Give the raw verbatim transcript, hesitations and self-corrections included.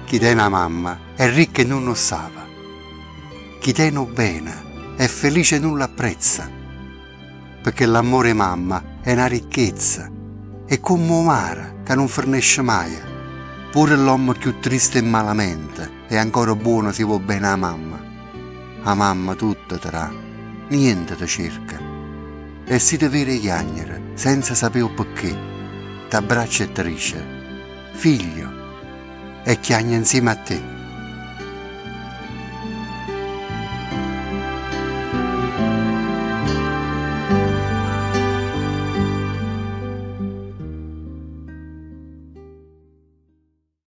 Chi tiene una mamma è ricca e non lo sava. Chi tiene bene è felice e non l'apprezza. Perché l'amore mamma è una ricchezza. È come mare che non fernesce mai. Pure l'uomo più triste e malamente è ancora buono se vuole bene a mamma. A mamma tutta te dà, niente ti cerca. E si ti vede chiagnere senza sapere perché, t'abbraccia e ti dice: figlio, e chiagna insieme a te.